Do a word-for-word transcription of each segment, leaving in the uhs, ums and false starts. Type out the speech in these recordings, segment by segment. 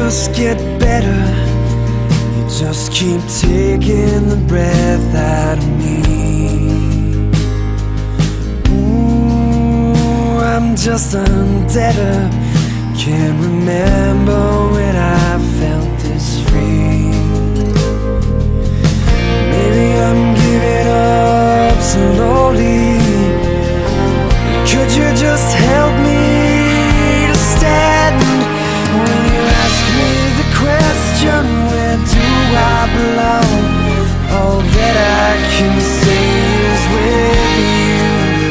just get better. You just keep taking the breath out of me. Ooh, I'm just a debtor. Can't remember when I felt this free. Maybe I'm giving up slowly. Could you just help me to stand when you ask me the question, where do I belong? All that I can say is with you.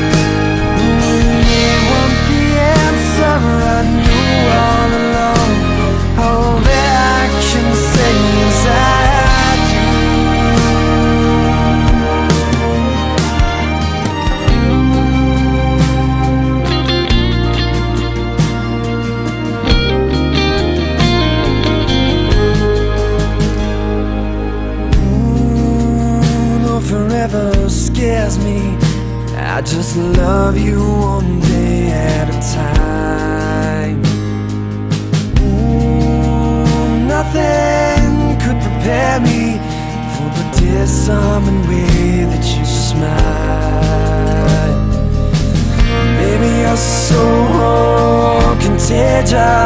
You want the answer, I knew all along. All that I can say is I forever scares me. I just love you one day at a time. Ooh, nothing could prepare me for the disarming way that you smile. Maybe you're so contagious.